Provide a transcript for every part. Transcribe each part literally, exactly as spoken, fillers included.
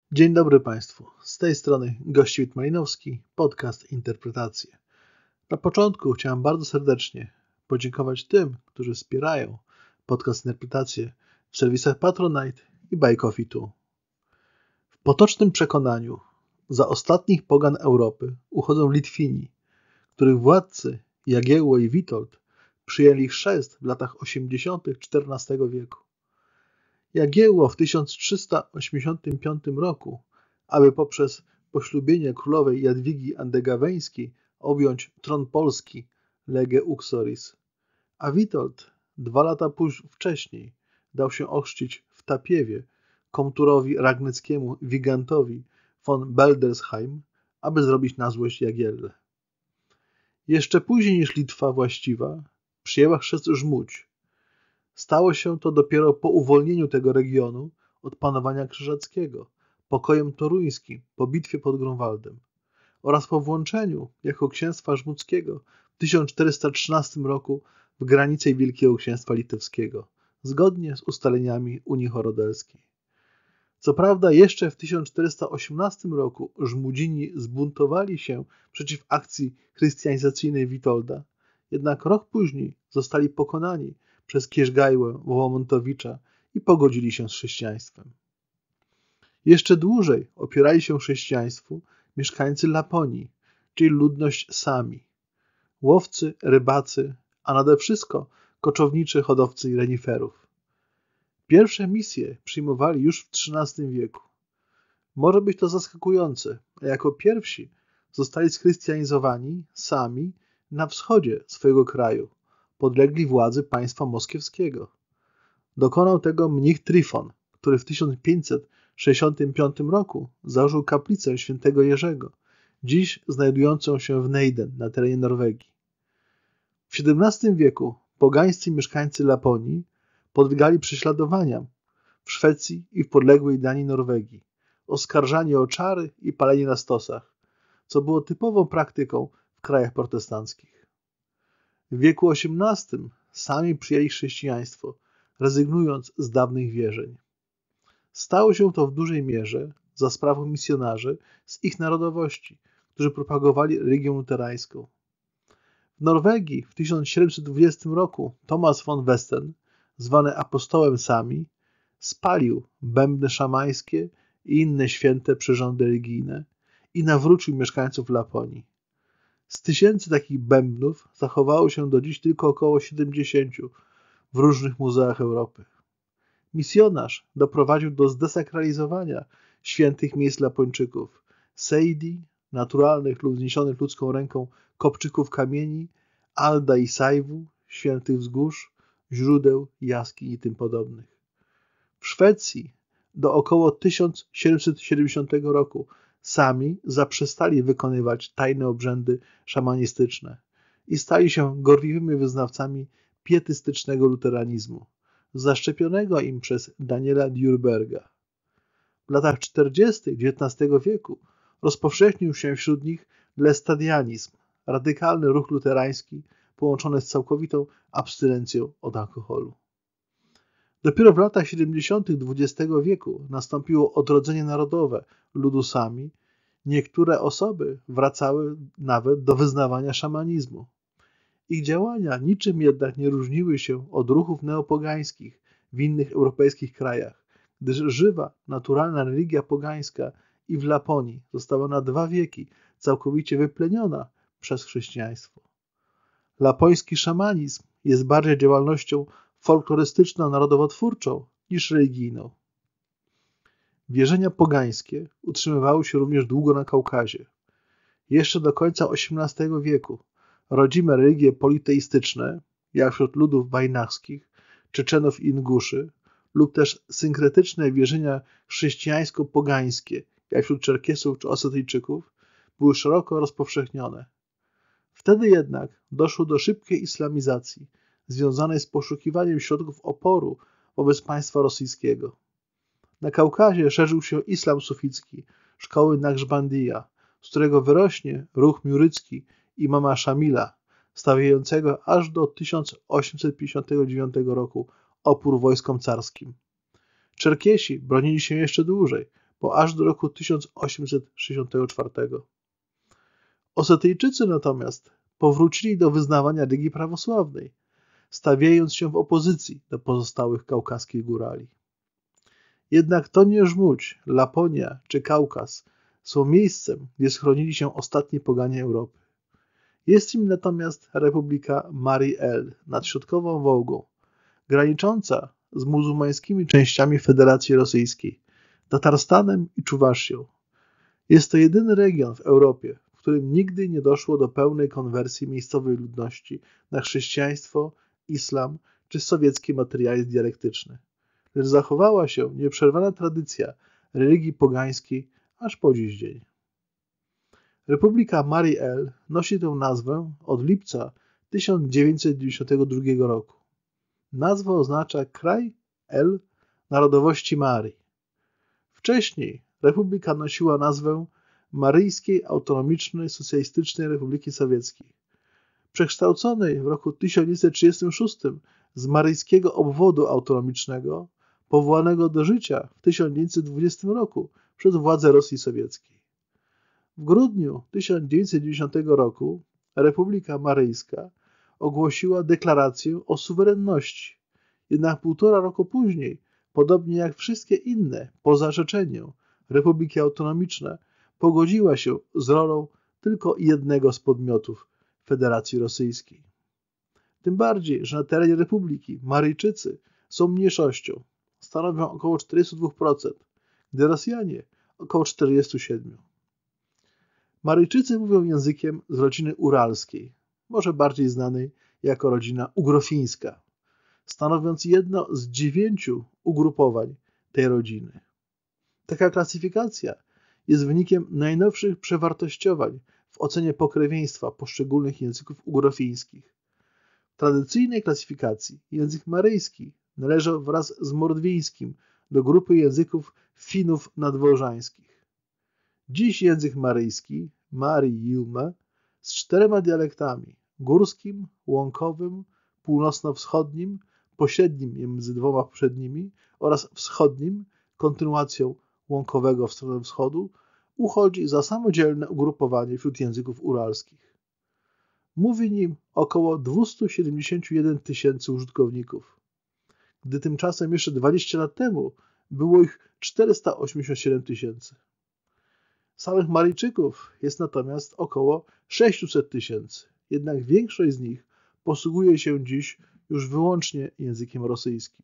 Dzień dobry Państwu. Z tej strony Gościwit Malinowski, podcast Interpretacje. Na początku chciałem bardzo serdecznie podziękować tym, którzy wspierają podcast Interpretacje w serwisach Patronite i Buy Coffee tu. W potocznym przekonaniu za ostatnich pogan Europy uchodzą Litwini, których władcy Jagiełło i Witold przyjęli chrzest w latach osiemdziesiątych czternastego wieku. Jagiełło w tysiąc trzysta osiemdziesiątym piątym roku, aby poprzez poślubienie królowej Jadwigi Andegaweńskiej objąć tron Polski lege uxoris, a Witold dwa lata wcześniej dał się ochrzcić w Tapiewie komturowi ragnickiemu Wigantowi von Beldersheim, aby zrobić na złość Jagielle. Jeszcze później niż Litwa właściwa przyjęła chrzest Żmudź. Stało się to dopiero po uwolnieniu tego regionu od panowania krzyżackiego, pokojem toruńskim po bitwie pod Grunwaldem oraz po włączeniu jako księstwa żmudzkiego w tysiąc czterysta trzynastym roku w granice Wielkiego Księstwa Litewskiego, zgodnie z ustaleniami Unii Horodelskiej. Co prawda jeszcze w tysiąc czterysta osiemnastym roku Żmudzini zbuntowali się przeciw akcji chrystianizacyjnej Witolda, jednak rok później zostali pokonani przez Kierzgajłę Wołomontowicza i pogodzili się z chrześcijaństwem. Jeszcze dłużej opierali się chrześcijaństwu mieszkańcy Laponii, czyli ludność Sami, łowcy, rybacy, a nade wszystko koczowniczy hodowcy reniferów. Pierwsze misje przyjmowali już w trzynastym wieku. Może być to zaskakujące, a jako pierwsi zostali schrystianizowani Sami na wschodzie swojego kraju, podlegli władzy państwa moskiewskiego. Dokonał tego mnich Tryfon, który w tysiąc pięćset sześćdziesiątym piątym roku założył kaplicę świętego Jerzego, dziś znajdującą się w Neiden na terenie Norwegii. W siedemnastym wieku pogańscy mieszkańcy Laponii podlegali prześladowaniom w Szwecji i w podległej Danii Norwegii, oskarżani o czary i palenie na stosach, co było typową praktyką w krajach protestanckich. W wieku osiemnastym Sami przyjęli chrześcijaństwo, rezygnując z dawnych wierzeń. Stało się to w dużej mierze za sprawą misjonarzy z ich narodowości, którzy propagowali religię luterańską. W Norwegii w tysiąc siedemset dwudziestym roku Thomas von Westen, zwany apostołem Sami, spalił bębny szamańskie i inne święte przyrządy religijne i nawrócił mieszkańców Laponii. Z tysięcy takich bębnów zachowało się do dziś tylko około siedemdziesięciu w różnych muzeach Europy. Misjonarz doprowadził do zdesakralizowania świętych miejsc Lapończyków, seidi, naturalnych lub zniesionych ludzką ręką kopczyków kamieni, Alda i Sajwu, świętych wzgórz, źródeł, jaskiń i tym podobnych. W Szwecji do około tysiąc siedemset siedemdziesiątego roku Sami zaprzestali wykonywać tajne obrzędy szamanistyczne i stali się gorliwymi wyznawcami pietystycznego luteranizmu, zaszczepionego im przez Daniela Djurberga. W latach czterdziestych dziewiętnastego wieku rozpowszechnił się wśród nich lestadianizm, radykalny ruch luterański połączony z całkowitą abstynencją od alkoholu. Dopiero w latach siedemdziesiątych dwudziestego wieku nastąpiło odrodzenie narodowe ludu Sami. Niektóre osoby wracały nawet do wyznawania szamanizmu. Ich działania niczym jednak nie różniły się od ruchów neopogańskich w innych europejskich krajach, gdyż żywa, naturalna religia pogańska i w Laponii została na dwa wieki całkowicie wypleniona przez chrześcijaństwo. Lapoński szamanizm jest bardziej działalnością folklorystyczno-narodowotwórczą niż religijną. Wierzenia pogańskie utrzymywały się również długo na Kaukazie. Jeszcze do końca osiemnastego wieku rodzime religie politeistyczne, jak wśród ludów wajnachskich, Czeczenów i Inguszy, lub też synkretyczne wierzenia chrześcijańsko-pogańskie, jak wśród Czerkesów czy Osetyjczyków, były szeroko rozpowszechnione. Wtedy jednak doszło do szybkiej islamizacji, związanej z poszukiwaniem środków oporu wobec państwa rosyjskiego. Na Kaukazie szerzył się islam suficki, szkoły Naqshbandija, z którego wyrośnie ruch miurycki imama Szamila, stawiającego aż do tysiąc osiemset pięćdziesiątego dziewiątego roku opór wojskom carskim. Czerkiesi bronili się jeszcze dłużej, bo aż do roku tysiąc osiemset sześćdziesiątego czwartego. Osetyjczycy natomiast powrócili do wyznawania religii prawosławnej, stawiając się w opozycji do pozostałych kaukaskich górali. Jednak to nie Żmudź, Laponia czy Kaukaz są miejscem, gdzie schronili się ostatni poganie Europy. Jest im natomiast Republika Mari El nad środkową Wołgą, granicząca z muzułmańskimi częściami Federacji Rosyjskiej, Tatarstanem i Czuwaszią. Jest to jedyny region w Europie, w którym nigdy nie doszło do pełnej konwersji miejscowej ludności na chrześcijaństwo, islam czy sowiecki materializm dialektyczny, lecz zachowała się nieprzerwana tradycja religii pogańskiej aż po dziś dzień. Republika Mari El nosi tę nazwę od lipca tysiąc dziewięćset dziewięćdziesiątego drugiego roku. Nazwa oznacza kraj El narodowości Marii. Wcześniej republika nosiła nazwę Maryjskiej Autonomicznej Socjalistycznej Republiki Sowieckiej, przekształconej w roku tysiąc dziewięćset trzydziestym szóstym z Maryjskiego Obwodu Autonomicznego, powołanego do życia w tysiąc dziewięćset dwudziestym roku przez władze Rosji Sowieckiej. W grudniu tysiąc dziewięćset dziewięćdziesiątego roku Republika Maryjska ogłosiła deklarację o suwerenności, jednak półtora roku później, podobnie jak wszystkie inne poza Czeczenią, republiki autonomiczne, pogodziła się z rolą tylko jednego z podmiotów Federacji Rosyjskiej. Tym bardziej, że na terenie republiki Maryjczycy są mniejszością, stanowią około czterdzieści dwa procent, gdy Rosjanie około czterdzieści siedem procent. Maryjczycy mówią językiem z rodziny uralskiej, może bardziej znanej jako rodzina ugrofińska, stanowiąc jedno z dziewięciu ugrupowań tej rodziny. Taka klasyfikacja jest wynikiem najnowszych przewartościowań w ocenie pokrewieństwa poszczególnych języków ugrofińskich. W tradycyjnej klasyfikacji język maryjski należał wraz z mordwińskim do grupy języków Finów nadwożańskich. Dziś język maryjski, Mari-Yilme, z czterema dialektami, górskim, łąkowym, północno-wschodnim, pośrednim między dwoma poprzednimi oraz wschodnim, kontynuacją łąkowego w stronę wschodu, uchodzi za samodzielne ugrupowanie wśród języków uralskich. Mówi nim około dwieście siedemdziesiąt jeden tysięcy użytkowników, gdy tymczasem jeszcze dwadzieścia lat temu było ich czterysta osiemdziesiąt siedem tysięcy. Samych Maryjczyków jest natomiast około sześćset tysięcy, jednak większość z nich posługuje się dziś już wyłącznie językiem rosyjskim.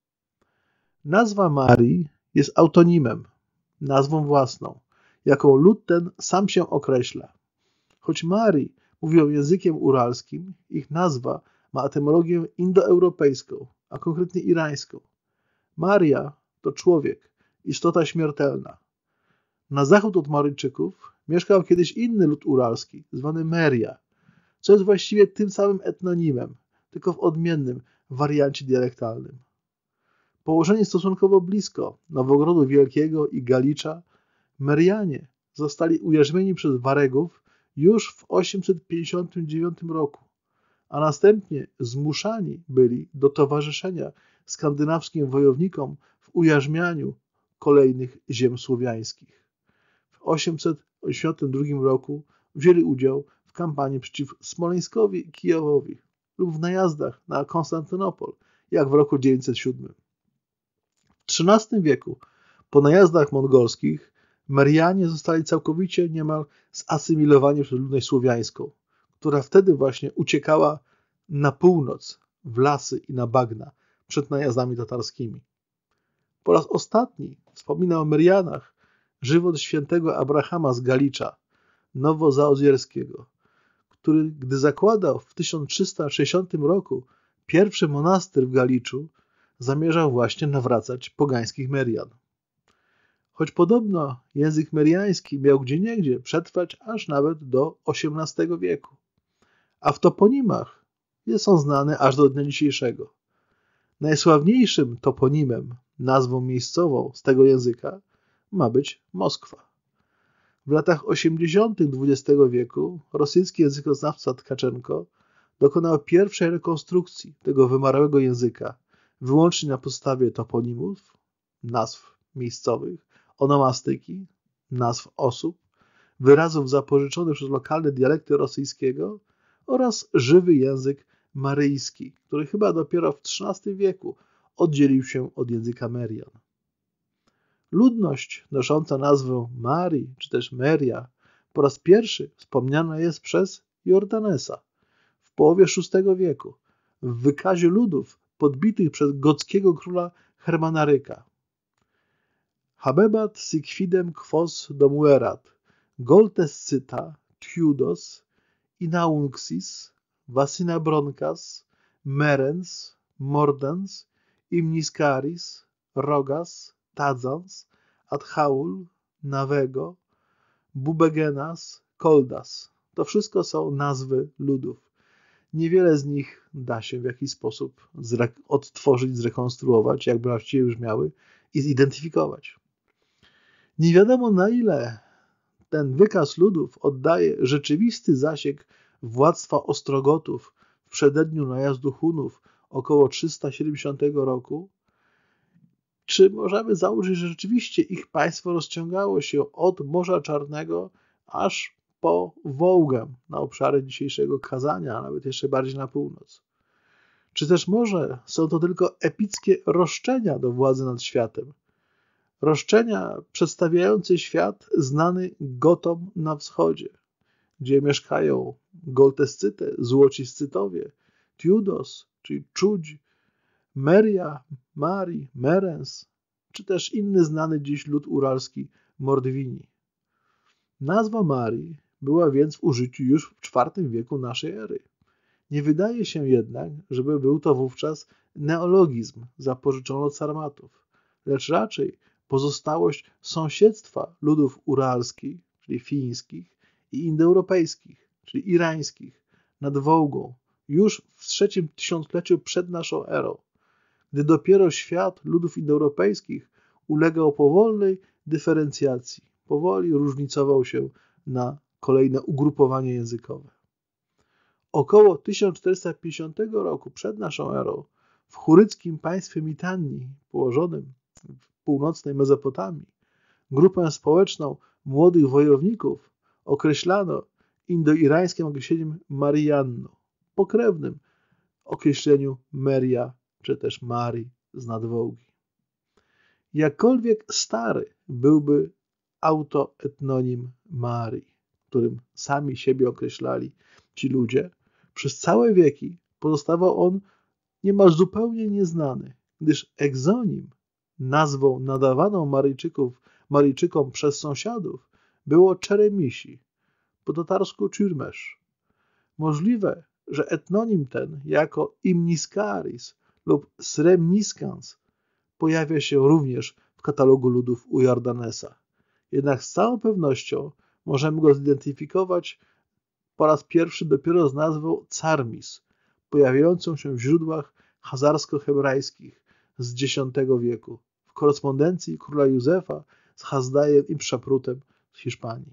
Nazwa Marii jest autonimem, nazwą własną, jaką lud ten sam się określa. Choć Marii mówią językiem uralskim, ich nazwa ma etymologię indoeuropejską, a konkretnie irańską. Maria to człowiek, istota śmiertelna. Na zachód od Maryjczyków mieszkał kiedyś inny lud uralski, zwany Meria, co jest właściwie tym samym etnonimem, tylko w odmiennym wariancie dialektalnym. Położeni stosunkowo blisko Nowogrodu Wielkiego i Galicza, Merianie zostali ujarzmieni przez Waregów już w osiemset pięćdziesiątym dziewiątym roku, a następnie zmuszani byli do towarzyszenia skandynawskim wojownikom w ujarzmianiu kolejnych ziem słowiańskich. W osiemset osiemdziesiątym drugim roku wzięli udział w kampanii przeciw Smoleńskowi i Kijowowi lub w najazdach na Konstantynopol, jak w roku dziewięćset siódmym. W trzynastym wieku, po najazdach mongolskich, Merianie zostali całkowicie niemal zasymilowani przez ludność słowiańską, która wtedy właśnie uciekała na północ, w lasy i na bagna przed najazdami tatarskimi. Po raz ostatni wspomina o Merianach żywot świętego Abrahama z Galicza, nowozaozierskiego, który, gdy zakładał w tysiąc trzysta sześćdziesiątym roku pierwszy monastyr w Galiczu, zamierzał właśnie nawracać pogańskich Merian. Choć podobno język meriański miał gdzieniegdzie przetrwać aż nawet do osiemnastego wieku, a w toponimach jest on znany aż do dnia dzisiejszego. Najsławniejszym toponimem, nazwą miejscową z tego języka ma być Moskwa. W latach osiemdziesiątych dwudziestego wieku rosyjski językoznawca Tkaczenko dokonał pierwszej rekonstrukcji tego wymarłego języka wyłącznie na podstawie toponimów, nazw miejscowych onomastyki, nazw osób, wyrazów zapożyczonych przez lokalne dialekty rosyjskiego oraz żywy język maryjski, który chyba dopiero w trzynastym wieku oddzielił się od języka Merian. Ludność nosząca nazwę Marii czy też Meria po raz pierwszy wspomniana jest przez Jordanesa w połowie szóstego wieku w wykazie ludów podbitych przez gockiego króla Hermanaryka. Habebat sikwidem quos domuerat, goltescyta, Tiudos, Inaunxis, Vasina Broncas, Merens, Mordens, Imniscaris, Rogas, Tadzans, Adhaul, Navego, Bubegenas, Koldas. To wszystko są nazwy ludów. Niewiele z nich da się w jakiś sposób odtworzyć, zrekonstruować, jakby właściwie już miały i zidentyfikować. Nie wiadomo na ile ten wykaz ludów oddaje rzeczywisty zasięg władztwa Ostrogotów w przededniu najazdu Hunów około trzysta siedemdziesiątego roku, czy możemy założyć, że rzeczywiście ich państwo rozciągało się od Morza Czarnego aż po Wołgę, na obszary dzisiejszego Kazania, a nawet jeszcze bardziej na północ. Czy też może są to tylko epickie roszczenia do władzy nad światem, roszczenia przedstawiające świat znany Gotom na wschodzie, gdzie mieszkają Goltescyte, Złociscytowie, Tiudos, czyli Czudź, Meria, Mari, Merens, czy też inny znany dziś lud uralski Mordwini. Nazwa Marii była więc w użyciu już w czwartym wieku naszej ery. Nie wydaje się jednak, żeby był to wówczas neologizm zapożyczony od Sarmatów, lecz raczej pozostałość sąsiedztwa ludów uralskich, czyli fińskich, i indoeuropejskich, czyli irańskich, nad Wołgą, już w trzecim tysiącleciu przed naszą erą, gdy dopiero świat ludów indoeuropejskich ulegał powolnej dyferencjacji, powoli różnicował się na kolejne ugrupowania językowe. Około tysiąc czterysta pięćdziesiątego roku przed naszą erą w churyckim państwie Mitannii, położonym w północnej Mezopotamii, grupę społeczną młodych wojowników określano indoirańskim określeniem Marianno, pokrewnym określeniu Meria czy też Marii z nadwołgi. Jakkolwiek stary byłby autoetnonim Marii, którym sami siebie określali ci ludzie, przez całe wieki pozostawał on niemal zupełnie nieznany, gdyż egzonim, nazwą nadawaną Maryjczyków, Maryjczykom przez sąsiadów, było Czeremisi, po tatarsku Czürmesz. Możliwe, że etnonim ten jako Imniscaris lub Sremniskans pojawia się również w katalogu ludów u Jordanesa. Jednak z całą pewnością możemy go zidentyfikować po raz pierwszy dopiero z nazwą Carmis, pojawiającą się w źródłach chazarsko-hebrajskich z dziesiątego wieku, w korespondencji króla Józefa z Hazdajem i Pszaprutem z Hiszpanii.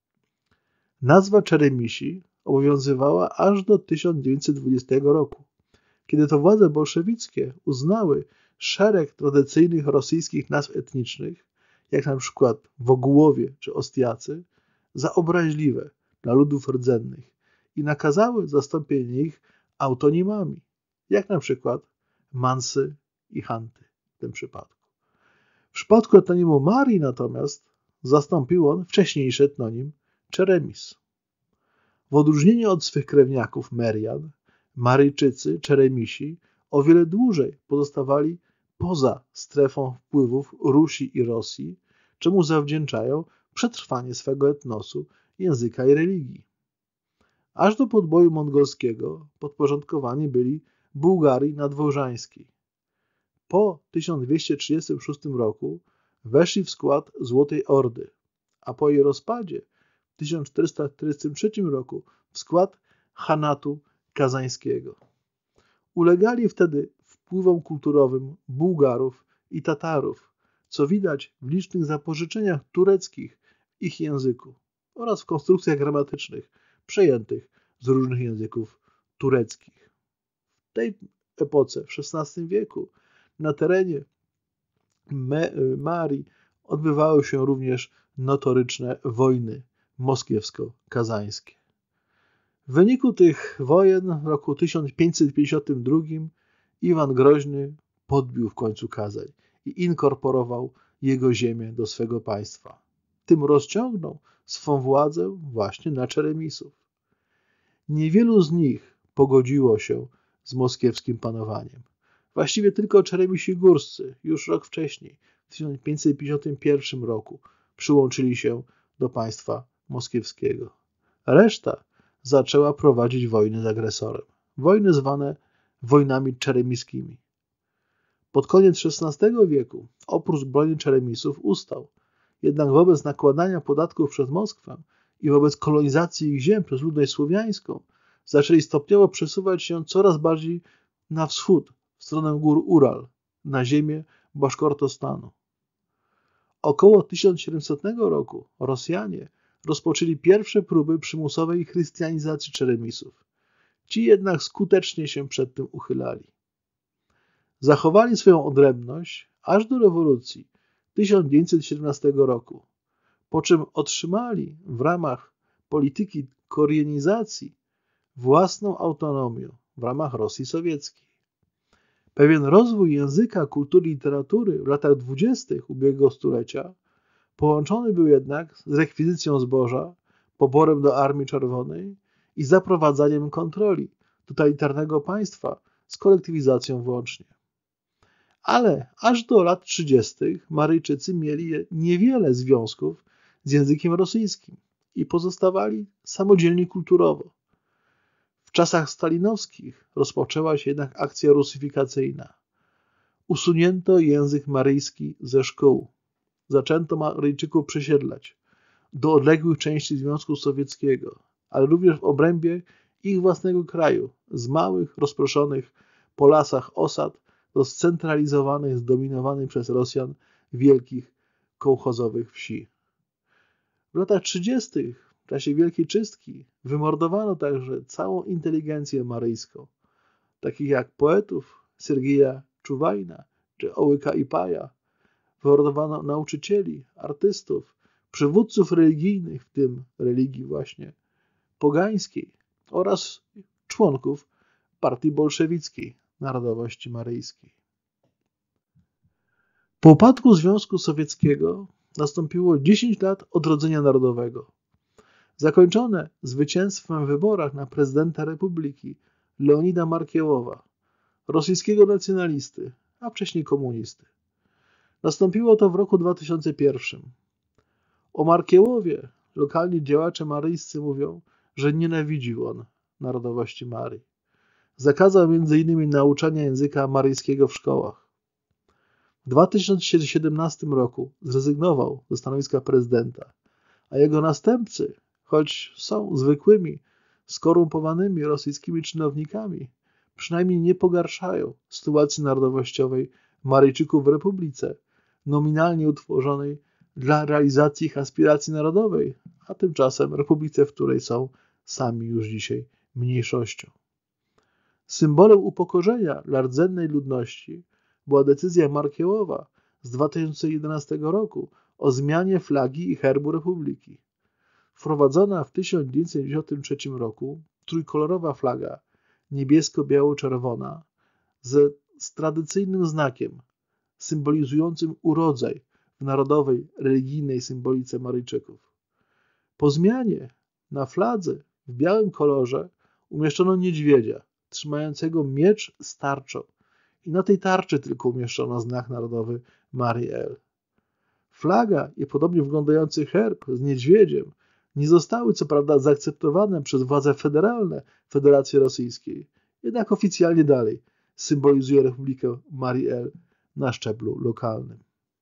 Nazwa Czeremisi obowiązywała aż do tysiąc dziewięćset dwudziestego roku, kiedy to władze bolszewickie uznały szereg tradycyjnych rosyjskich nazw etnicznych, jak na przykład Wogułowie czy Ostiacy, za obraźliwe dla ludów rdzennych i nakazały zastąpienie ich autonimami, jak na przykład Mansy i Hanty w tym przypadku. W przypadku etnonimu Marii natomiast zastąpił on wcześniejszy etonim Czeremis. W odróżnieniu od swych krewniaków Merian, Maryjczycy, Czeremisi o wiele dłużej pozostawali poza strefą wpływów Rusi i Rosji, czemu zawdzięczają przetrwanie swego etnosu, języka i religii. Aż do podboju mongolskiego podporządkowani byli Bułgarii nadwołżańskiej. Po tysiąc dwieście trzydziestym szóstym roku weszli w skład Złotej Ordy, a po jej rozpadzie w tysiąc czterysta czterdziestym trzecim roku w skład Hanatu Kazańskiego. Ulegali wtedy wpływom kulturowym Bułgarów i Tatarów, co widać w licznych zapożyczeniach tureckich w ich języku oraz w konstrukcjach gramatycznych przejętych z różnych języków tureckich. W tej epoce, w szesnastym wieku, na terenie Marii odbywały się również notoryczne wojny moskiewsko-kazańskie. W wyniku tych wojen w roku tysiąc pięćset pięćdziesiątym drugim Iwan Groźny podbił w końcu Kazań i inkorporował jego ziemię do swego państwa. Tym rozciągnął swą władzę właśnie na Czeremisów. Niewielu z nich pogodziło się z moskiewskim panowaniem. Właściwie tylko Czeremisi górscy już rok wcześniej, w tysiąc pięćset pięćdziesiątym pierwszym roku, przyłączyli się do państwa moskiewskiego. Reszta zaczęła prowadzić wojny z agresorem. Wojny zwane wojnami czeremiskimi. Pod koniec szesnastego wieku opór zbrojny Czeremisów ustał, jednak wobec nakładania podatków przez Moskwę i wobec kolonizacji ich ziem przez ludność słowiańską zaczęli stopniowo przesuwać się coraz bardziej na wschód, w stronę gór Ural, na ziemię Baszkortostanu. Około tysiąc siedemsetnego roku Rosjanie rozpoczęli pierwsze próby przymusowej chrystianizacji Czeremisów. Ci jednak skutecznie się przed tym uchylali. Zachowali swoją odrębność aż do rewolucji tysiąc dziewięćset siedemnastego roku, po czym otrzymali w ramach polityki koreanizacji własną autonomię w ramach Rosji Sowieckiej. Pewien rozwój języka, kultury i literatury w latach dwudziestych ubiegłego stulecia połączony był jednak z rekwizycją zboża, poborem do Armii Czerwonej i zaprowadzaniem kontroli totalitarnego państwa z kolektywizacją włącznie. Ale aż do lat trzydziestych Maryjczycy mieli niewiele związków z językiem rosyjskim i pozostawali samodzielni kulturowo. W czasach stalinowskich rozpoczęła się jednak akcja rusyfikacyjna. Usunięto język maryjski ze szkół. Zaczęto Maryjczyków przesiedlać do odległych części Związku Sowieckiego, ale również w obrębie ich własnego kraju, z małych, rozproszonych po lasach osad do scentralizowanych, zdominowanych przez Rosjan wielkich kołchozowych wsi. W latach trzydziestych w czasie Wielkiej Czystki wymordowano także całą inteligencję maryjską, takich jak poetów Sergieja Czuwajna czy Ołyka Ipaja. Wymordowano nauczycieli, artystów, przywódców religijnych, w tym religii właśnie pogańskiej oraz członków partii bolszewickiej narodowości maryjskiej. Po upadku Związku Sowieckiego nastąpiło dziesięć lat odrodzenia narodowego, zakończone zwycięstwem w wyborach na prezydenta Republiki Leonida Markiełowa, rosyjskiego nacjonalisty, a wcześniej komunisty. Nastąpiło to w roku dwa tysiące pierwszym. O Markiełowie lokalni działacze maryjscy mówią, że nienawidził on narodowości Maryi. Zakazał między innymi nauczania języka maryjskiego w szkołach. W dwa tysiące siedemnastym roku zrezygnował ze stanowiska prezydenta, a jego następcy, choć są zwykłymi, skorumpowanymi rosyjskimi czynownikami, przynajmniej nie pogarszają sytuacji narodowościowej Maryjczyków w Republice, nominalnie utworzonej dla realizacji ich aspiracji narodowej, a tymczasem Republice, w której są sami już dzisiaj mniejszością. Symbolem upokorzenia dla rdzennej ludności była decyzja Markiełowa z dwa tysiące jedenastego roku o zmianie flagi i herbu Republiki. Wprowadzona w tysiąc dziewięćset dziewięćdziesiątym trzecim roku trójkolorowa flaga niebiesko-biało-czerwona z, z tradycyjnym znakiem symbolizującym urodzaj w narodowej, religijnej symbolice Maryjczyków. Po zmianie na fladze w białym kolorze umieszczono niedźwiedzia trzymającego miecz z tarczą i na tej tarczy tylko umieszczono znak narodowy Marii El. Flaga i podobnie wyglądający herb z niedźwiedziem nie zostały co prawda zaakceptowane przez władze federalne Federacji Rosyjskiej, jednak oficjalnie dalej symbolizuje Republikę Marii El na szczeblu lokalnym.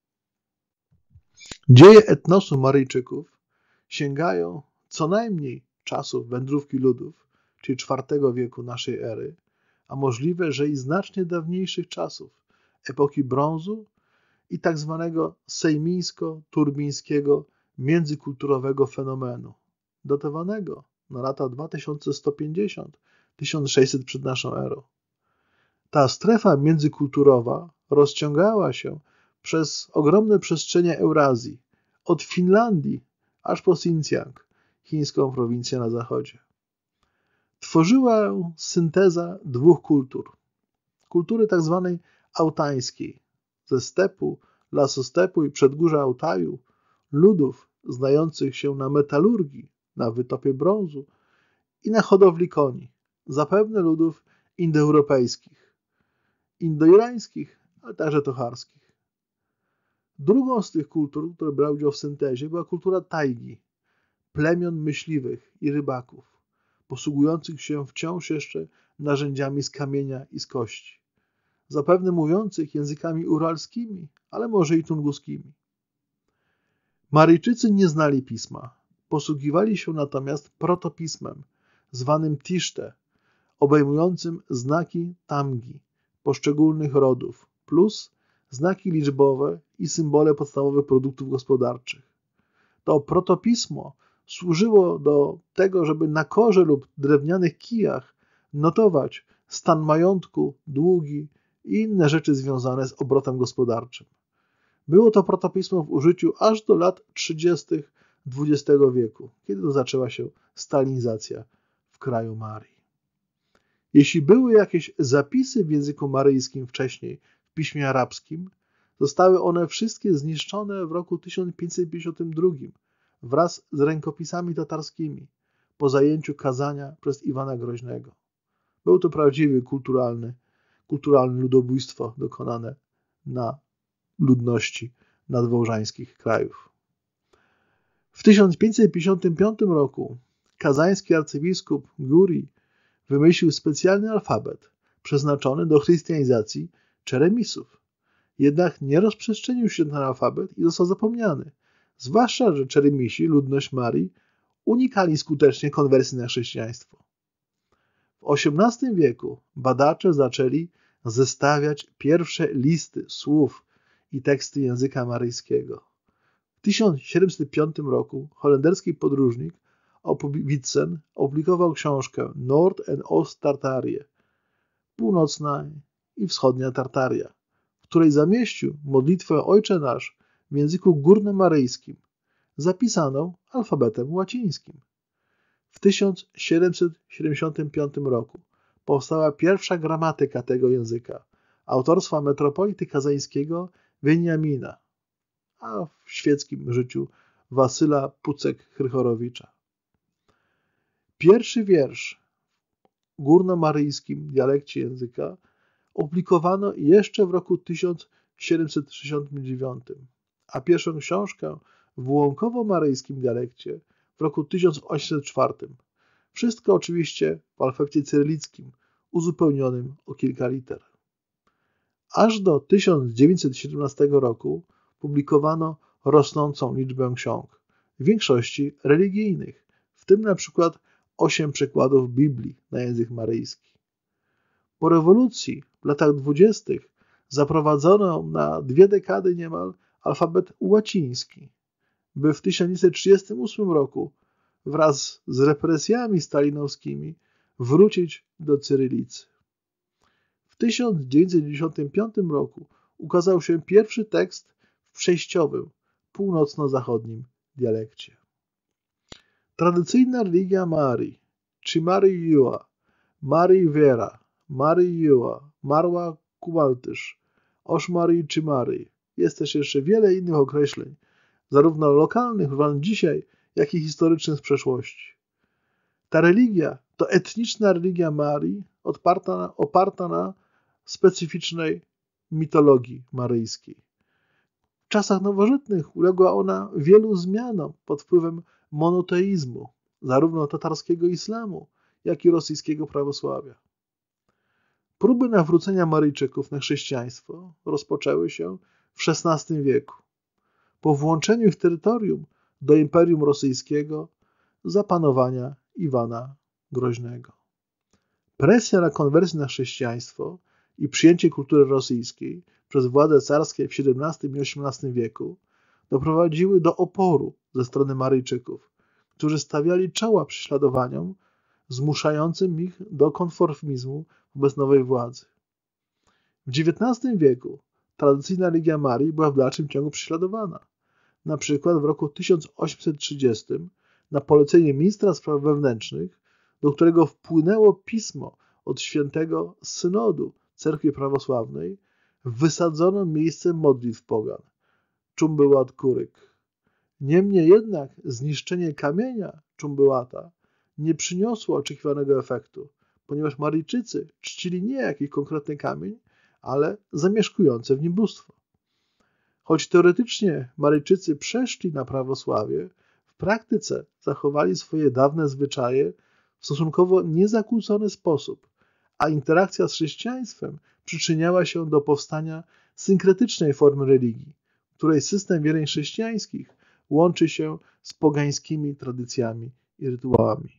Dzieje etnosu Maryjczyków sięgają co najmniej czasów wędrówki ludów, czyli czwartego wieku naszej ery, a możliwe, że i znacznie dawniejszych czasów, epoki brązu i tak zwanego sejmińsko-turbińskiego międzykulturowego fenomenu, datowanego na lata dwa tysiące sto pięćdziesiąt do tysiąc sześćset przed naszą erą. Ta strefa międzykulturowa rozciągała się przez ogromne przestrzenie Eurazji, od Finlandii aż po Xinjiang, chińską prowincję na zachodzie. Tworzyła ją synteza dwóch kultur. Kultury tak zwanej autańskiej, ze stepu, lasostepu i przedgórza Altaju, ludów znających się na metalurgii, na wytopie brązu i na hodowli koni, zapewne ludów indoeuropejskich, indoirańskich, ale także tocharskich. Drugą z tych kultur, które brały udział w syntezie, była kultura tajgi, plemion myśliwych i rybaków, posługujących się wciąż jeszcze narzędziami z kamienia i z kości, zapewne mówiących językami uralskimi, ale może i tunguskimi. Maryjczycy nie znali pisma, posługiwali się natomiast protopismem, zwanym Tiszte, obejmującym znaki tamgi poszczególnych rodów, plus znaki liczbowe i symbole podstawowych produktów gospodarczych. To protopismo służyło do tego, żeby na korze lub drewnianych kijach notować stan majątku, długi i inne rzeczy związane z obrotem gospodarczym. Było to protopismo w użyciu aż do lat trzydziestych dwudziestego wieku, kiedy to zaczęła się stalinizacja w kraju Marii. Jeśli były jakieś zapisy w języku maryjskim wcześniej w piśmie arabskim, zostały one wszystkie zniszczone w roku tysiąc pięćset pięćdziesiątym drugim wraz z rękopisami tatarskimi po zajęciu Kazania przez Iwana Groźnego. Był to prawdziwe kulturalne, kulturalne ludobójstwo dokonane na ludności nadwołżańskich krajów. W tysiąc pięćset pięćdziesiątym piątym roku kazański arcybiskup Guri wymyślił specjalny alfabet przeznaczony do chrystianizacji czeremisów. Jednak nie rozprzestrzenił się ten alfabet i został zapomniany, zwłaszcza że czeremisi, ludność Marii, unikali skutecznie konwersji na chrześcijaństwo. W osiemnastym wieku badacze zaczęli zestawiać pierwsze listy słów i teksty języka maryjskiego. W tysiąc siedemset piątym roku holenderski podróżnik Witzen opublikował książkę Nord- and Ost-Tartarie, północna i wschodnia Tartaria, w której zamieścił modlitwę Ojcze Nasz w języku górnomaryjskim, zapisaną alfabetem łacińskim. W tysiąc siedemset siedemdziesiątym piątym roku powstała pierwsza gramatyka tego języka, autorstwa metropolity kazańskiego Weniamina, a w świeckim życiu Wasyla Pucek-Chrychorowicza. Pierwszy wiersz w górnomaryjskim dialekcie języka opublikowano jeszcze w roku tysiąc siedemset sześćdziesiątym dziewiątym, a pierwszą książkę w łąkowo-maryjskim dialekcie w roku tysiąc osiemset czwartym. Wszystko oczywiście w alfabecie cyrylickim, uzupełnionym o kilka liter. Aż do tysiąc dziewięćset siedemnastego roku publikowano rosnącą liczbę ksiąg, w większości religijnych, w tym na przykład osiem przekładów Biblii na język maryjski. Po rewolucji w latach dwudziestych zaprowadzono na dwie dekady niemal alfabet łaciński, by w tysiąc dziewięćset trzydziestym ósmym roku wraz z represjami stalinowskimi wrócić do cyrylicy. W tysiąc dziewięćset dziewięćdziesiątym piątym roku ukazał się pierwszy tekst w przejściowym, północno-zachodnim dialekcie. Tradycyjna religia Marii, czy Marii Jua, Marii Vera, Marii Jua, Marła Kumaltysz, Oż Marii czy Marii. Jest też jeszcze wiele innych określeń, zarówno lokalnych, używanych dzisiaj, jak i historycznych z przeszłości. Ta religia to etniczna religia Marii oparta na, oparta na specyficznej mitologii maryjskiej. W czasach nowożytnych uległa ona wielu zmianom pod wpływem monoteizmu, zarówno tatarskiego islamu, jak i rosyjskiego prawosławia. Próby nawrócenia Maryjczyków na chrześcijaństwo rozpoczęły się w szesnastym wieku, po włączeniu ich terytorium do Imperium Rosyjskiego za panowania Iwana Groźnego. Presja na konwersję na chrześcijaństwo i przyjęcie kultury rosyjskiej przez władze carskie w siedemnastym i osiemnastym wieku doprowadziły do oporu ze strony Maryjczyków, którzy stawiali czoła prześladowaniom zmuszającym ich do konformizmu wobec nowej władzy. W dziewiętnastym wieku tradycyjna religia Marii była w dalszym ciągu prześladowana. Na przykład w roku tysiąc osiemset trzydziestym na polecenie ministra spraw wewnętrznych, do którego wpłynęło pismo od świętego synodu cerkwi prawosławnej, wysadzono miejsce modlitw pogan. Czumbyłat Kuryk. Niemniej jednak zniszczenie kamienia Czumbyłata nie przyniosło oczekiwanego efektu, ponieważ Maryjczycy czcili nie jakiś konkretny kamień, ale zamieszkujące w nim bóstwo. Choć teoretycznie Maryjczycy przeszli na prawosławie, w praktyce zachowali swoje dawne zwyczaje w stosunkowo niezakłócony sposób, a interakcja z chrześcijaństwem przyczyniała się do powstania synkretycznej formy religii, w której system wierań chrześcijańskich łączy się z pogańskimi tradycjami i rytuałami.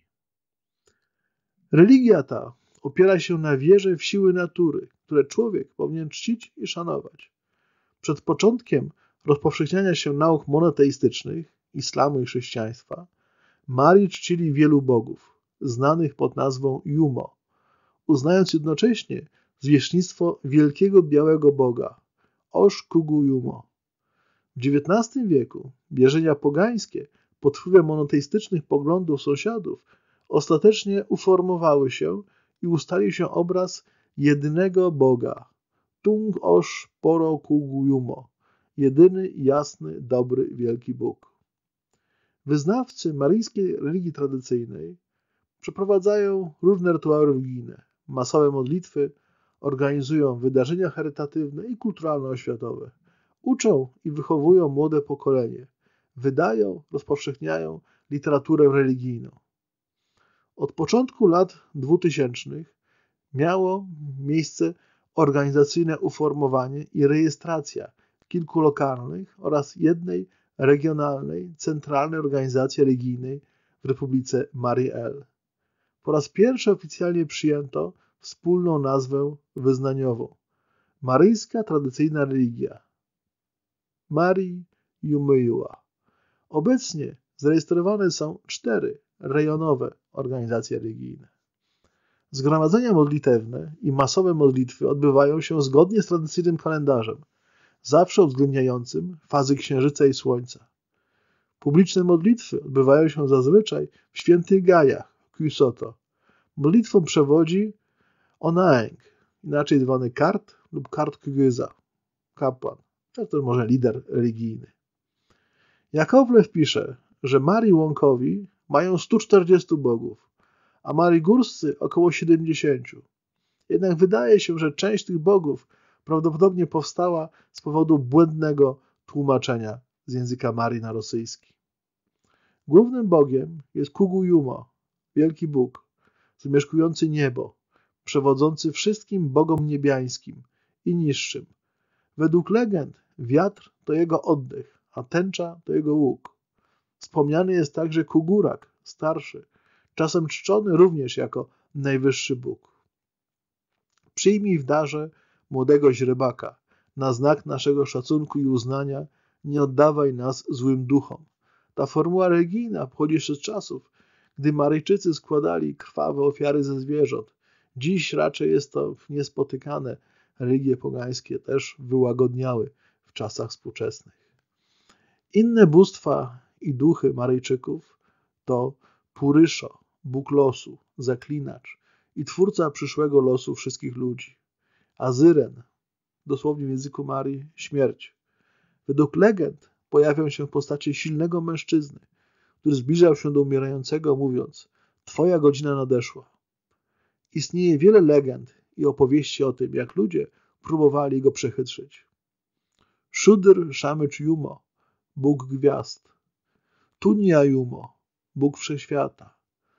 Religia ta opiera się na wierze w siły natury, które człowiek powinien czcić i szanować. Przed początkiem rozpowszechniania się nauk monoteistycznych, islamu i chrześcijaństwa, Marii czcili wielu bogów, znanych pod nazwą Jumo, uznając jednocześnie zwierzchnictwo wielkiego białego boga, Osh Kugu Jumo. W dziewiętnastym wieku wierzenia pogańskie pod wpływem monoteistycznych poglądów sąsiadów ostatecznie uformowały się i ustalił się obraz jedynego Boga, Tung Osh Poro Kugu Jumo, jedyny, jasny, dobry, wielki Bóg. Wyznawcy maryjskiej religii tradycyjnej przeprowadzają różne rytuały religijne, masowe modlitwy, organizują wydarzenia charytatywne i kulturalno-oświatowe, uczą i wychowują młode pokolenie, wydają, rozpowszechniają literaturę religijną. Od początku lat dwutysięcznych miało miejsce organizacyjne uformowanie i rejestracja kilku lokalnych oraz jednej regionalnej, centralnej organizacji religijnej w Republice Marii El. Po raz pierwszy oficjalnie przyjęto wspólną nazwę wyznaniową – Maryjska Tradycyjna Religia Marii Jumyła. Obecnie zarejestrowane są cztery rejonowe organizacje religijne. Zgromadzenia modlitewne i masowe modlitwy odbywają się zgodnie z tradycyjnym kalendarzem, zawsze uwzględniającym fazy księżyca i słońca. Publiczne modlitwy odbywają się zazwyczaj w świętych gajach, Kusoto. Modlitwą przewodzi Onaeng, inaczej zwany Kart lub Kart Kygyza, kapłan, to też może lider religijny. Jakowlew pisze, że Marii Łąkowi mają stu czterdziestu bogów, a Marii Górscy około siedemdziesięciu. Jednak wydaje się, że część tych bogów prawdopodobnie powstała z powodu błędnego tłumaczenia z języka Marii na rosyjski. Głównym bogiem jest Kugu Jumo, wielki Bóg, zamieszkujący niebo, przewodzący wszystkim bogom niebiańskim i niższym. Według legend wiatr to jego oddech, a tęcza to jego łuk. Wspomniany jest także Kugurak, starszy, czasem czczony również jako najwyższy Bóg. Przyjmij w darze młodego źrebaka, na znak naszego szacunku i uznania nie oddawaj nas złym duchom. Ta formuła religijna pochodzi jeszcze z czasów, gdy Maryjczycy składali krwawe ofiary ze zwierząt. Dziś raczej jest to niespotykane. Religie pogańskie też wyłagodniały w czasach współczesnych. Inne bóstwa i duchy Maryjczyków to Puryszo, Bóg losu, zaklinacz i twórca przyszłego losu wszystkich ludzi. Azyren, dosłownie w języku Marii, śmierć. Według legend pojawią się w postaci silnego mężczyzny, który zbliżał się do umierającego, mówiąc: Twoja godzina nadeszła. Istnieje wiele legend i opowieści o tym, jak ludzie próbowali go przechytrzyć. Shudr Szamycz Jumo, Bóg gwiazd. Tunia Jumo, Bóg wszechświata.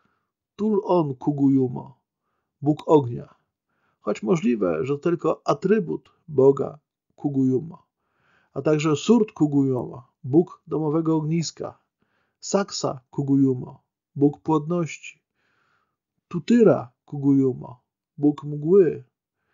Tul-on Kugu Jumo, Bóg ognia. Choć możliwe, że to tylko atrybut Boga Kugu Jumo. A także Surt Kugu Jumo, Bóg domowego ogniska. Saksa Kugu Jumo, Bóg płodności. Tutyra Kugu Jumo, Bóg mgły.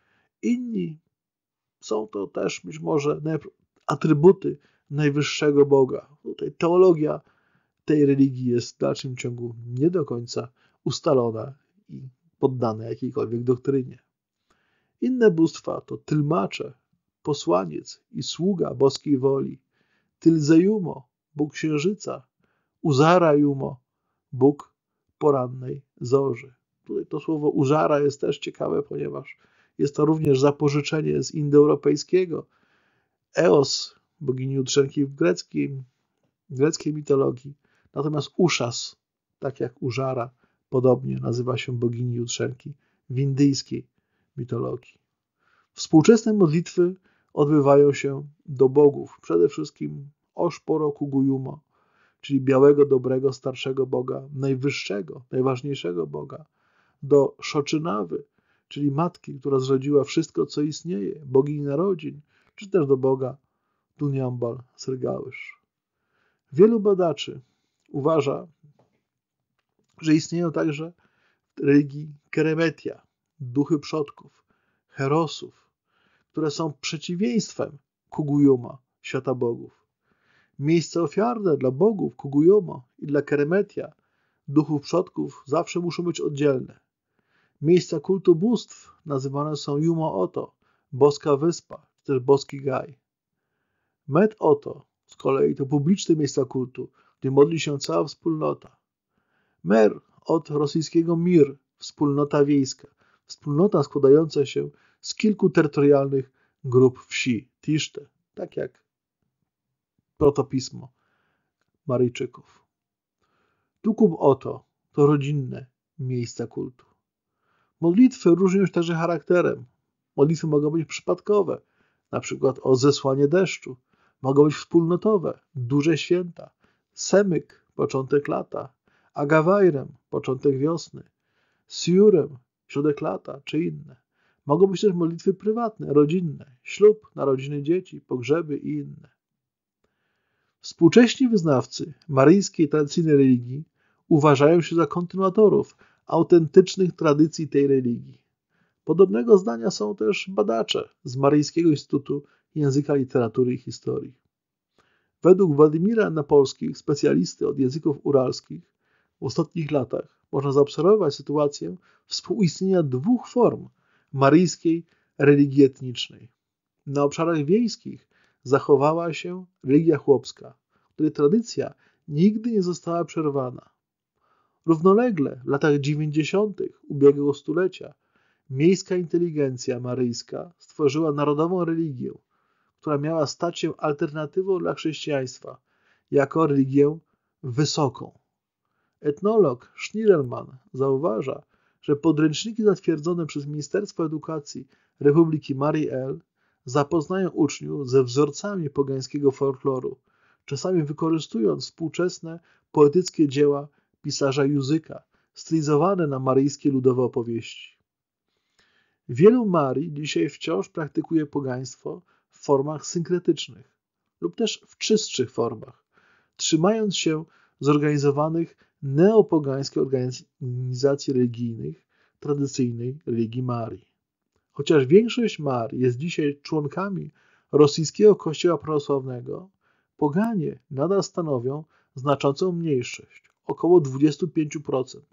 Inni są to też być może atrybuty najwyższego Boga. Tutaj teologia tej religii jest w dalszym ciągu nie do końca ustalona i poddana jakiejkolwiek doktrynie. Inne bóstwa to tylmacze, posłaniec i sługa boskiej woli, Tylzejumo, Bóg księżyca, Uzara-jumo, Bóg porannej zorzy. Tutaj to słowo Uzara jest też ciekawe, ponieważ jest to również zapożyczenie z indoeuropejskiego. Eos, bogini jutrzenki w greckim, w greckiej mitologii, natomiast Uszas, tak jak Użara, podobnie nazywa się bogini jutrzenki w indyjskiej mitologii. Współczesne modlitwy odbywają się do bogów, przede wszystkim Oszporo Kugujumo, czyli białego, dobrego, starszego Boga, najwyższego, najważniejszego Boga, do Szoczynawy, czyli matki, która zrodziła wszystko, co istnieje, bogini narodzin, czy też do Boga Duniambal Srgałysz. Wielu badaczy uważa, że istnieją także w religii Keremetia, duchy przodków, herosów, które są przeciwieństwem Kugujuma, świata bogów. Miejsca ofiarne dla bogów Kugujuma i dla Keremetia, duchów przodków, zawsze muszą być oddzielne. Miejsca kultu bóstw nazywane są Jumo-Oto, boska wyspa, czy też boski gaj. Met-Oto z kolei to publiczne miejsca kultu, gdzie modli się cała wspólnota. Mer od rosyjskiego mir, wspólnota wiejska, wspólnota składająca się z kilku terytorialnych grup wsi, tiszte, tak jak protopismo Maryjczyków. Tukub-Oto to rodzinne miejsca kultu. Modlitwy różnią się także charakterem. Modlitwy mogą być przypadkowe, na przykład o zesłanie deszczu. Mogą być wspólnotowe, duże święta. Semyk, początek lata. Agawajrem, początek wiosny. Siurem, środek lata, czy inne. Mogą być też modlitwy prywatne, rodzinne, ślub, narodziny dzieci, pogrzeby i inne. Współcześni wyznawcy maryjskiej tradycyjnej religii uważają się za kontynuatorów autentycznych tradycji tej religii. Podobnego zdania są też badacze z Maryjskiego Instytutu Języka, Literatury i Historii. Według Władimira Napolskich, specjalisty od języków uralskich, w ostatnich latach można zaobserwować sytuację współistnienia dwóch form maryjskiej religii etnicznej. Na obszarach wiejskich zachowała się religia chłopska, której tradycja nigdy nie została przerwana. Równolegle w latach dziewięćdziesiątych ubiegłego stulecia miejska inteligencja maryjska stworzyła narodową religię, która miała stać się alternatywą dla chrześcijaństwa jako religię wysoką. Etnolog Schnirelman zauważa, że podręczniki zatwierdzone przez Ministerstwo Edukacji Republiki Marii El zapoznają uczniów ze wzorcami pogańskiego folkloru, czasami wykorzystując współczesne poetyckie dzieła pisarza Juzyka, stylizowane na maryjskie ludowe opowieści. Wielu Marii dzisiaj wciąż praktykuje pogaństwo w formach synkretycznych lub też w czystszych formach, trzymając się zorganizowanych neopogańskich organizacji religijnych tradycyjnej religii Marii. Chociaż większość Marii jest dzisiaj członkami rosyjskiego kościoła prawosławnego, poganie nadal stanowią znaczącą mniejszość, około dwadzieścia pięć procent.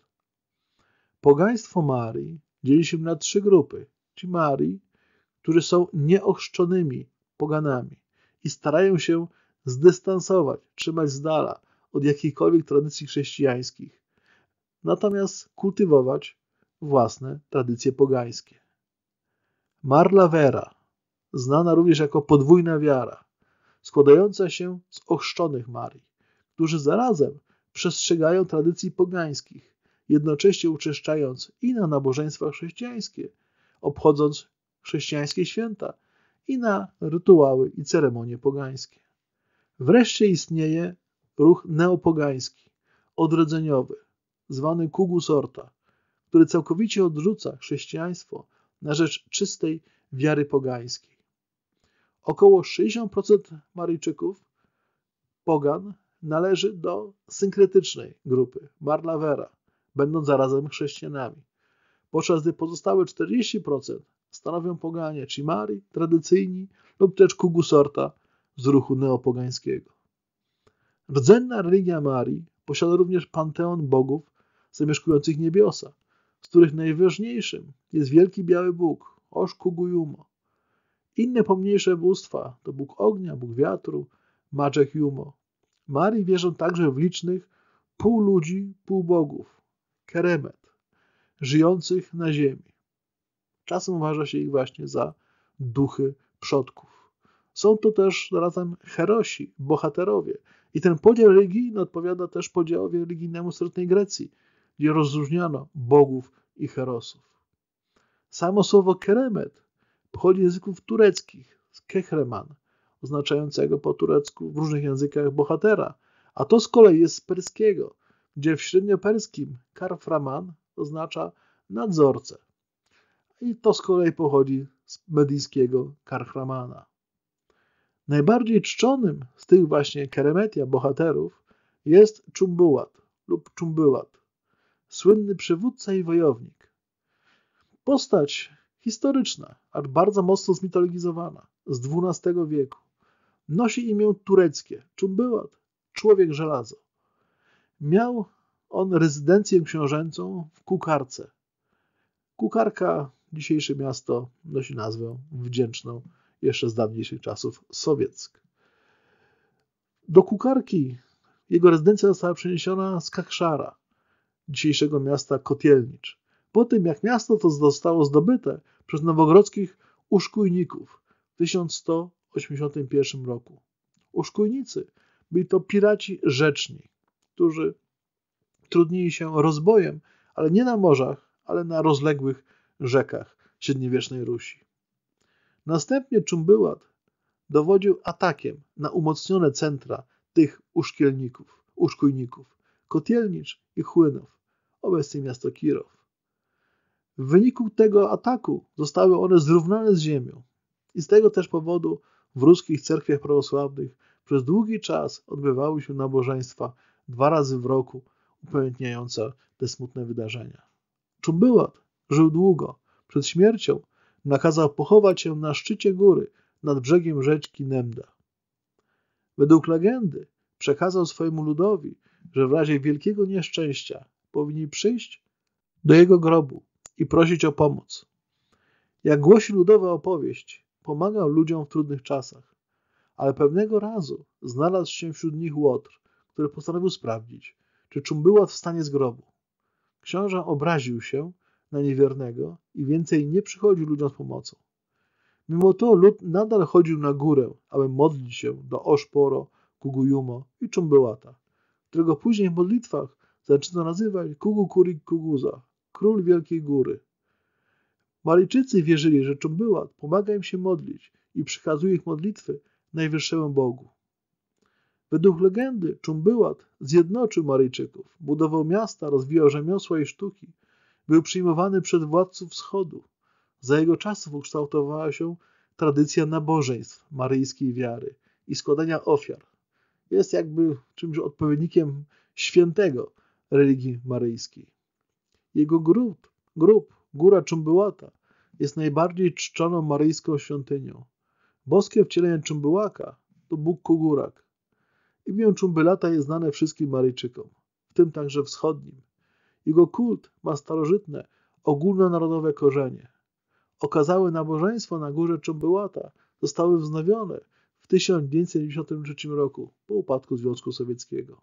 Pogaństwo Marii dzieli się na trzy grupy, ci Marii, którzy są nieochrzczonymi poganami i starają się zdystansować, trzymać z dala od jakichkolwiek tradycji chrześcijańskich, natomiast kultywować własne tradycje pogańskie. Marla Vera, znana również jako podwójna wiara, składająca się z ochrzczonych Marii, którzy zarazem przestrzegają tradycji pogańskich, jednocześnie uczęszczając i na nabożeństwa chrześcijańskie, obchodząc chrześcijańskie święta i na rytuały i ceremonie pogańskie. Wreszcie istnieje ruch neopogański, odrodzeniowy, zwany Kugu Sorta, który całkowicie odrzuca chrześcijaństwo na rzecz czystej wiary pogańskiej. Około sześćdziesiąt procent Maryjczyków, pogan, należy do synkretycznej grupy Marla Vera, będąc zarazem chrześcijanami, podczas gdy pozostałe czterdzieści procent stanowią poganie, czy Marii, tradycyjni lub też Kugu Sorta z ruchu neopogańskiego. Rdzenna religia Marii posiada również panteon bogów zamieszkujących niebiosa, z których najważniejszym jest wielki biały Bóg, Oshkugujumo. Inne pomniejsze bóstwa to Bóg ognia, Bóg wiatru, Maczek Jumo. Mari wierzą także w licznych pół ludzi, pół bogów, Keremet, żyjących na ziemi. Czasem uważa się ich właśnie za duchy przodków. Są to też zarazem herosi, bohaterowie. I ten podział religijny odpowiada też podziałowi religijnemu starożytnej Grecji, gdzie rozróżniano bogów i herosów. Samo słowo keremet pochodzi z języków tureckich, z kehreman, oznaczającego po turecku w różnych językach bohatera, a to z kolei jest z perskiego, gdzie w średnioperskim karframan oznacza nadzorcę. I to z kolei pochodzi z medyjskiego karchramana. Najbardziej czczonym z tych właśnie keremetia bohaterów jest Czumbułat lub Czumbyłat, słynny przywódca i wojownik. Postać historyczna, acz bardzo mocno zmitologizowana, z dwunastego wieku. Nosi imię tureckie, Czumbyłat, człowiek żelazo. Miał on rezydencję książęcą w Kukarce. Kukarka, dzisiejsze miasto, nosi nazwę wdzięczną jeszcze z dawniejszych czasów Sowieck. Do Kukarki jego rezydencja została przeniesiona z Kachszara, dzisiejszego miasta Kotielnicz, po tym jak miasto to zostało zdobyte przez nowogrodzkich uszkujników w tysiąc sto osiemdziesiątym pierwszym roku. Uszkujnicy byli to piraci rzeczni, którzy trudnili się rozbojem, ale nie na morzach, ale na rozległych rzekach średniowiecznej Rusi. Następnie Czumbyłat dowodził atakiem na umocnione centra tych uszkielników, uszkujników, Kotielnicz i Chłynów, obecnie miasto Kirow. W wyniku tego ataku zostały one zrównane z ziemią i z tego też powodu w ruskich cerkwiach prawosławnych przez długi czas odbywały się nabożeństwa dwa razy w roku upamiętniające te smutne wydarzenia. Czumbyłat żył długo. Przed śmiercią nakazał pochować się na szczycie góry nad brzegiem rzeczki Nemda. Według legendy przekazał swojemu ludowi, że w razie wielkiego nieszczęścia powinni przyjść do jego grobu i prosić o pomoc. Jak głosi ludowa opowieść, pomagał ludziom w trudnych czasach, ale pewnego razu znalazł się wśród nich łotr, który postanowił sprawdzić, czy Czumbyłat wstanie z grobu. Książę obraził się na niewiernego i więcej nie przychodził ludziom z pomocą. Mimo to lud nadal chodził na górę, aby modlić się do Oszporo, Kugujumo i Czumbyłata, którego później w modlitwach zaczyna nazywać Kugu Kurik Kuguza, król Wielkiej Góry. Maryjczycy wierzyli, że Czumbyłat pomaga im się modlić i przekazuje ich modlitwy najwyższemu Bogu. Według legendy Czumbyłat zjednoczył Maryjczyków, budował miasta, rozwijał rzemiosła i sztuki, był przyjmowany przez władców wschodu. Za jego czasów ukształtowała się tradycja nabożeństw maryjskiej wiary i składania ofiar. Jest jakby czymś odpowiednikiem świętego religii maryjskiej. Jego grób, grób góra Czumbyłata, jest najbardziej czczoną maryjską świątynią. Boskie wcielenie Czumbyłaka to Bóg Kugurak. Imię Czumbylata jest znane wszystkim Maryjczykom, w tym także wschodnim. Jego kult ma starożytne, ogólnonarodowe korzenie. Okazałe nabożeństwo na górze Czumbyłata zostały wznowione w tysiąc dziewięćset dziewięćdziesiątym trzecim roku po upadku Związku Sowieckiego.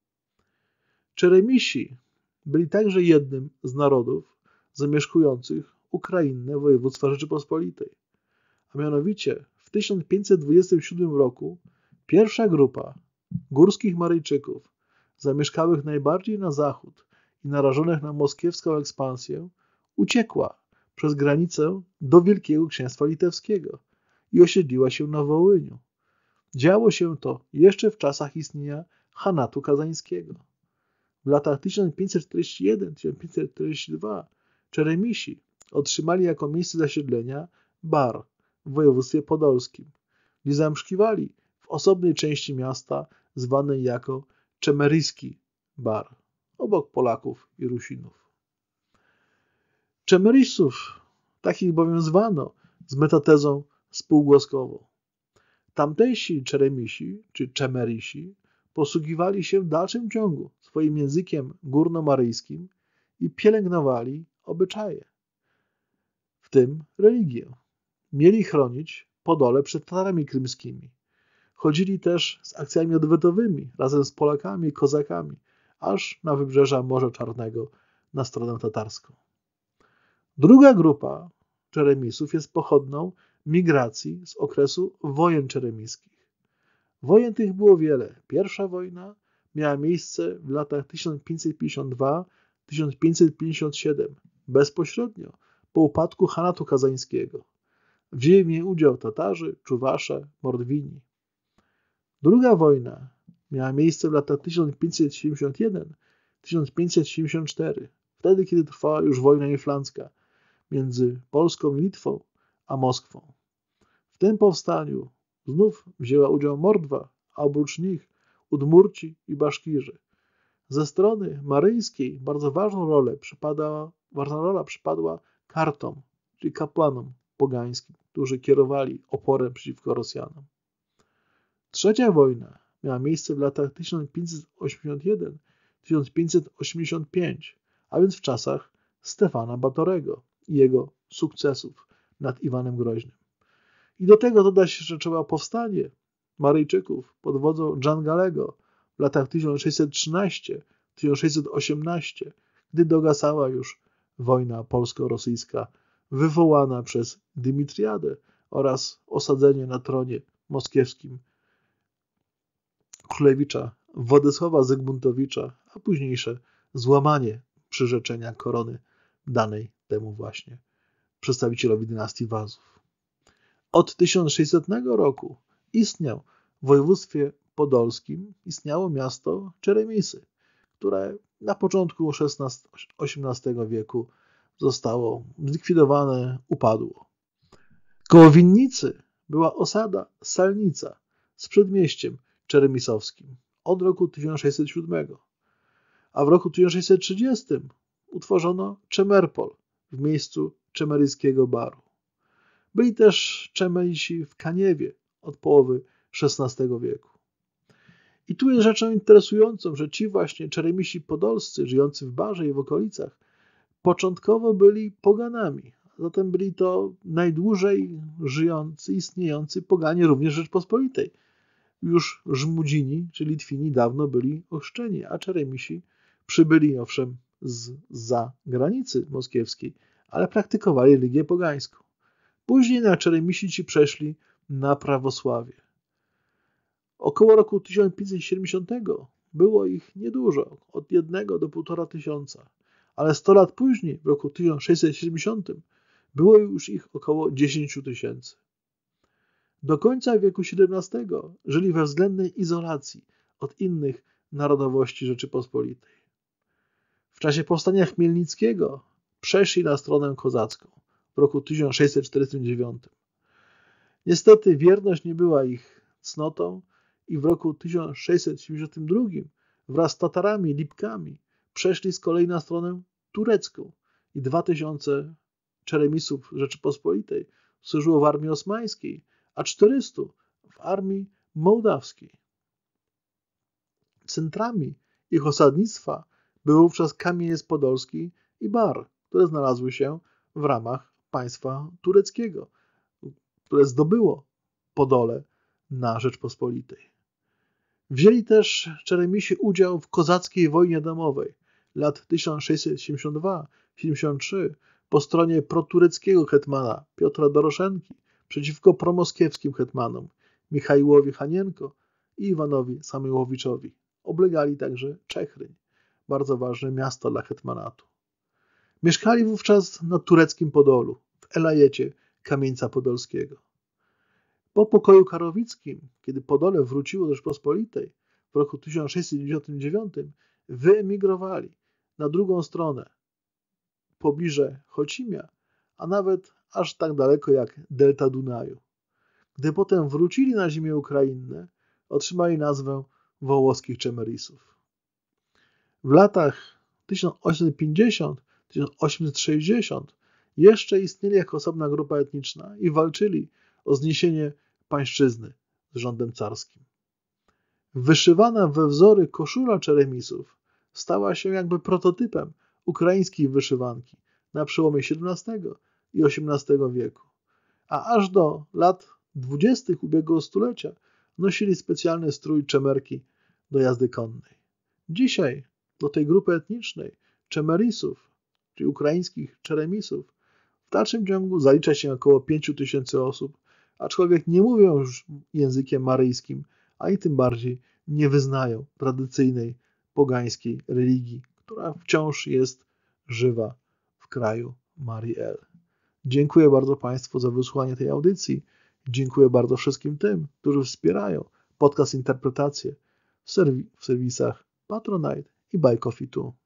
Czeremisi byli także jednym z narodów zamieszkujących Ukrainę, województwa Rzeczypospolitej. A mianowicie w tysiąc pięćset dwudziestym siódmym roku pierwsza grupa górskich Maryjczyków zamieszkałych najbardziej na zachód i narażonych na moskiewską ekspansję uciekła przez granicę do Wielkiego Księstwa Litewskiego i osiedliła się na Wołyniu. Działo się to jeszcze w czasach istnienia Hanatu Kazańskiego. W latach tysiąc pięćset czterdziestym pierwszym do tysiąc pięćset czterdziestego drugiego Czeremisi otrzymali jako miejsce zasiedlenia Bar w województwie podolskim, gdzie zamieszkiwali w osobnej części miasta zwanej jako Czemeryjski Bar, obok Polaków i Rusinów. Czemerysów, takich bowiem zwano z metatezą spółgłoskową. Tamtejsi Czeremisi, czy Czemerysi, posługiwali się w dalszym ciągu swoim językiem górnomaryjskim i pielęgnowali obyczaje, w tym religię. Mieli chronić Podole przed Tatarami krymskimi. Chodzili też z akcjami odwetowymi razem z Polakami i Kozakami, aż na wybrzeża Morza Czarnego na stronę tatarską. Druga grupa czeremisów jest pochodną migracji z okresu wojen czeremiskich. Wojen tych było wiele. Pierwsza wojna miała miejsce w latach tysiąc pięćset pięćdziesiąt dwa do tysiąc pięćset pięćdziesiąt siedem, bezpośrednio po upadku Hanatu Kazańskiego. Wzięli w niej udział Tatarzy, Czuwasze, Mordwini. Druga wojna miała miejsce w latach tysiąc pięćset siedemdziesiąt jeden do tysiąc pięćset siedemdziesiąt cztery, wtedy kiedy trwała już wojna inflancka między Polską i Litwą a Moskwą. W tym powstaniu znów wzięła udział Mordwa, a oprócz nich Udmurci i Baszkirzy. Ze strony maryjskiej bardzo ważną rolę przypadała, ważna rola przypadła Kartom, czyli kapłanom pogańskim, którzy kierowali oporem przeciwko Rosjanom. Trzecia wojna miała miejsce w latach tysiąc pięćset osiemdziesiąt jeden do tysiąc pięćset osiemdziesiąt pięć, a więc w czasach Stefana Batorego i jego sukcesów nad Iwanem Groźnym. I do tego dodać jeszcze trzeba powstanie Maryjczyków pod wodzą Dżangalego w latach tysiąc sześćset trzynaście do tysiąc sześćset osiemnaście, gdy dogasała już wojna polsko-rosyjska wywołana przez Dymitriadę oraz osadzenie na tronie moskiewskim królewicza Władysława Zygmuntowicza, a późniejsze złamanie przyrzeczenia korony danej temu właśnie przedstawicielowi dynastii Wazów. Od tysiąc sześćsetnego roku istniał w województwie podolskim istniało miasto Czeremisy, które na początku osiemnastego wieku zostało zlikwidowane, upadło. Koło Winnicy była osada Salnica z przedmieściem czeremisowskim od roku tysiąc sześćset siódmego, a w roku tysiąc sześćset trzydziestym utworzono Czemerpol w miejscu Czemeryjskiego Baru. Byli też Czemerici w Kaniewie od połowy szesnastego wieku. I tu jest rzeczą interesującą, że ci właśnie Czeremisi podolscy żyjący w Barze i w okolicach początkowo byli poganami. Zatem byli to najdłużej żyjący, istniejący poganie również Rzeczpospolitej. Już Żmudzini, czy Litwini dawno byli ochrzczeni, a Czeremisi przybyli owszem zza granicy moskiewskiej, ale praktykowali religię pogańską. Później na Czeremisi ci przeszli na prawosławie. Około roku tysiąc pięćset siedemdziesiątego było ich niedużo, od jednego do półtora tysiąca, ale sto lat później, w roku tysiąc sześćset siedemdziesiątym, było już ich około dziesięć tysięcy. Do końca wieku siedemnastego żyli we względnej izolacji od innych narodowości Rzeczypospolitej. W czasie powstania Chmielnickiego przeszli na stronę kozacką w roku tysiąc sześćset czterdziestym dziewiątym. Niestety wierność nie była ich cnotą i w roku tysiąc sześćset siedemdziesiątym drugim wraz z Tatarami, Lipkami przeszli z kolei na stronę turecką i dwa tysiące czeremisów Rzeczypospolitej służyło w armii osmańskiej, a czterysta w armii mołdawskiej. Centrami ich osadnictwa były wówczas Kamieniec Podolski i Bar, które znalazły się w ramach państwa tureckiego, które zdobyło Podole na Rzeczpospolitej. Wzięli też Czeremisi udział w kozackiej wojnie domowej lat tysiąc sześćset siedemdziesiąt dwa do siedemdziesiąt trzy po stronie protureckiego hetmana Piotra Doroszenki przeciwko promoskiewskim hetmanom Michaiłowi Hanienko i Iwanowi Samyłowiczowi. Oblegali także Czechryń, bardzo ważne miasto dla hetmanatu. Mieszkali wówczas na tureckim Podolu, w Elajecie Kamieńca Podolskiego. Po pokoju karowickim, kiedy Podole wróciło do Rzeczpospolitej w roku tysiąc sześćset dziewięćdziesiątym dziewiątym, wyemigrowali na drugą stronę, pobliże Chocimia, a nawet aż tak daleko jak delta Dunaju. Gdy potem wrócili na ziemię ukrainnę, otrzymali nazwę wołoskich Czemerisów. W latach tysiąc osiemset pięćdziesiątym do tysiąc osiemset sześćdziesiątym jeszcze istnieli jako osobna grupa etniczna i walczyli o zniesienie pańszczyzny z rządem carskim. Wyszywana we wzory koszula Czeremisów stała się jakby prototypem ukraińskiej wyszywanki na przełomie siedemnastego i osiemnastego wieku, a aż do lat dwudziestych ubiegłego stulecia nosili specjalny strój czemerki do jazdy konnej. Dzisiaj do tej grupy etnicznej czemerisów, czyli ukraińskich czeremisów, w dalszym ciągu zalicza się około pięć tysięcy osób, aczkolwiek nie mówią już językiem maryjskim, a i tym bardziej nie wyznają tradycyjnej pogańskiej religii, która wciąż jest żywa w kraju Marii El. Dziękuję bardzo Państwu za wysłuchanie tej audycji. Dziękuję bardzo wszystkim tym, którzy wspierają podcast Interpretacje w, serwi- w serwisach Patronite i Buy Coffee tu.